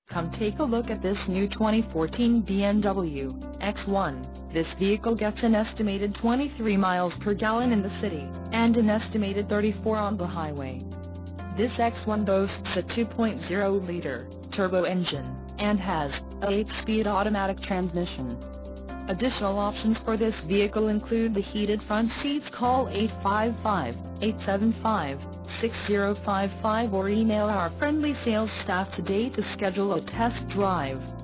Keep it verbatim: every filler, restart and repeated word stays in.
Come take a look at this new twenty fourteen B M W X one. This vehicle gets an estimated twenty-three miles per gallon in the city, and an estimated thirty-four on the highway. This X one boasts a two point oh liter turbo engine, and has a eight speed automatic transmission. Additional options for this vehicle include the heated front seats. Call eight five five, eight seven five, six zero five five or email our friendly sales staff today to schedule a test drive.